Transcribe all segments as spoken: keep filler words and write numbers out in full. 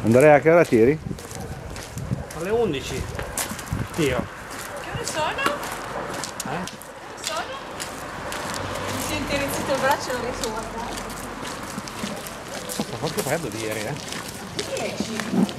Andrea, a che ora tiri? Alle undici. Tiro. Che ore sono? Eh? Che ore sono? Mi si è intirizzito il braccio e non riesco a guardare. Fa qualche freddo di ieri, eh? dieci.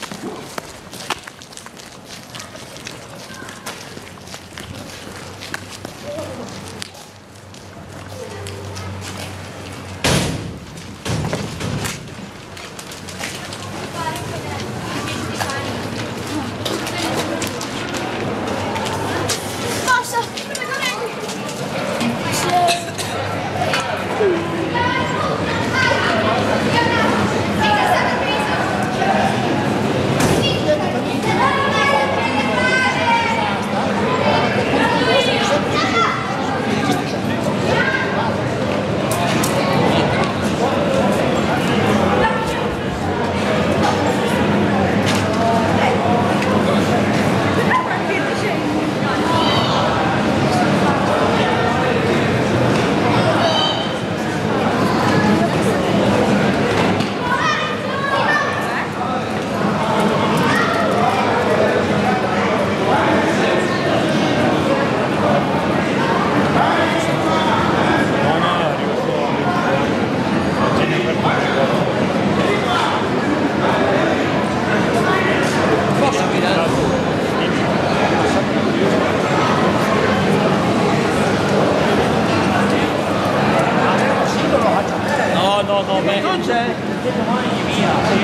No, no, beh, non c'è. Domani via, sì.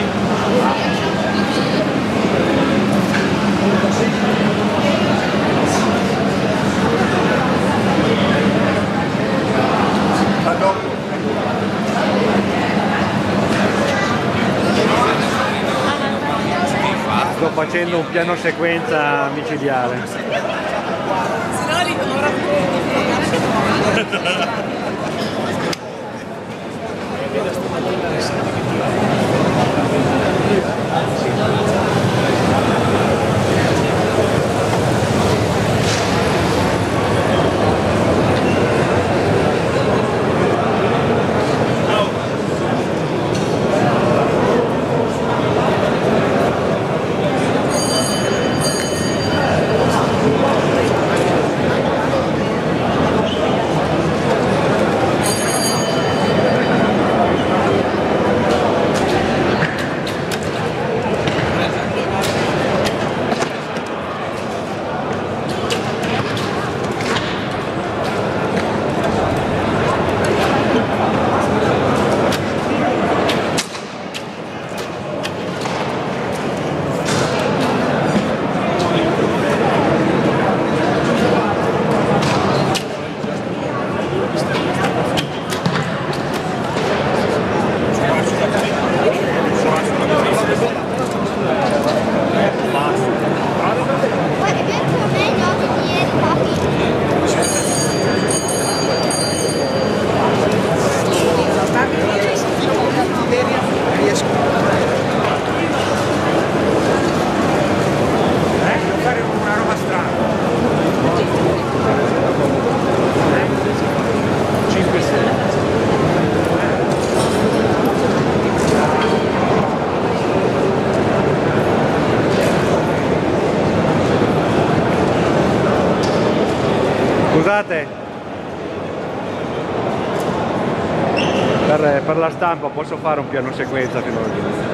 Sto facendo un piano sequenza micidiale. Se no li non racconti. Scusate, per, per la stampa posso fare un piano sequenza fino a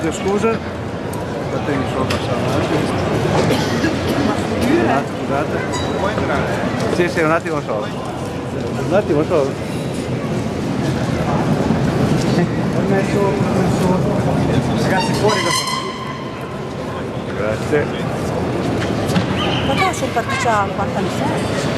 chiedo scusa, fatemi solo passare un attimo. Un attimo, scusate. Puoi entrare? Sì, sì, un attimo solo. Un attimo solo. Ho messo, ho messo... Ragazzi, fuori da qua. Grazie. Ma tu sei partito a quaranta anni fa?